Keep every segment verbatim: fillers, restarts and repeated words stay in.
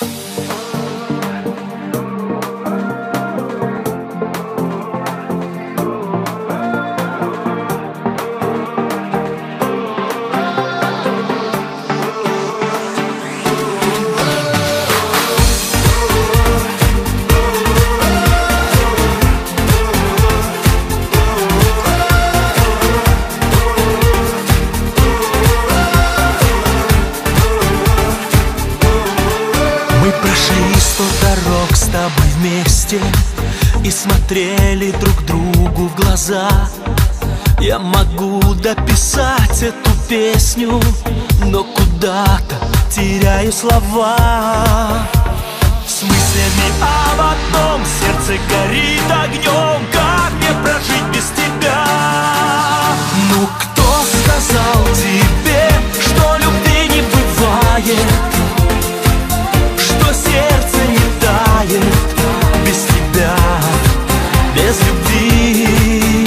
И смотрели друг другу в глаза. Я могу дописать эту песню, но куда-то теряю слова. С мыслями об одном, сердце горит огнем. Как мне прожить без тебя? Ну кто сказал тебе, что любви не бывает, что сердце не тает без тебя, без любви?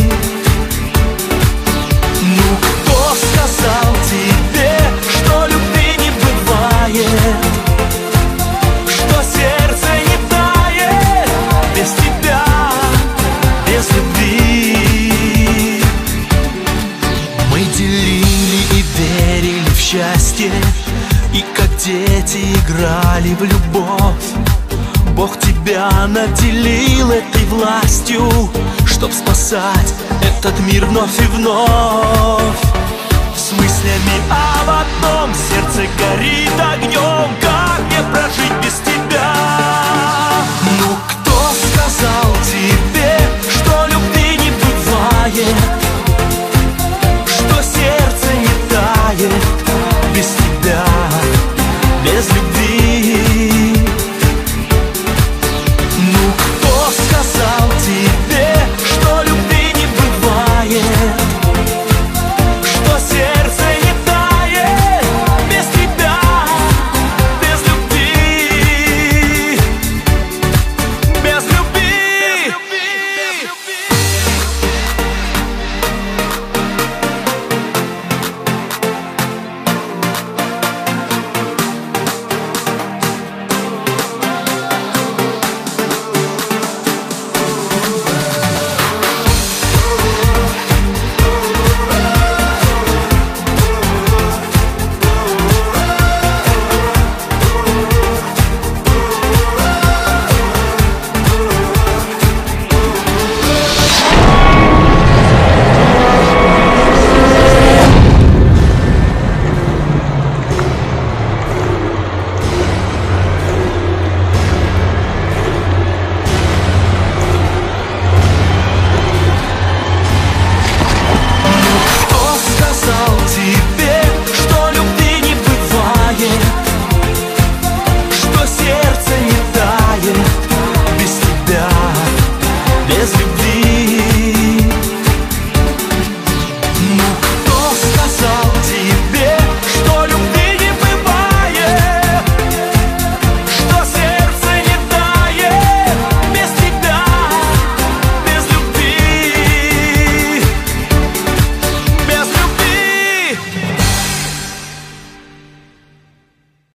Ну кто сказал тебе, что любви не бывает, что сердце не тает без тебя, без любви? Мы делили и верили в счастье, и как дети играли в любовь. Бог тебя наделил этой властью, чтоб спасать этот мир вновь и вновь. С мыслями об одном, сердце горит